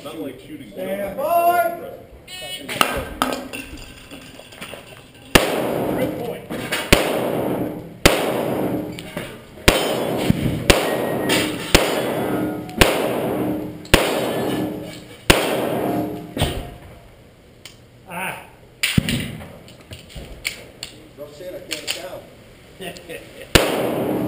not like shooting. Stand by. Good point. Don't say it, I can't count.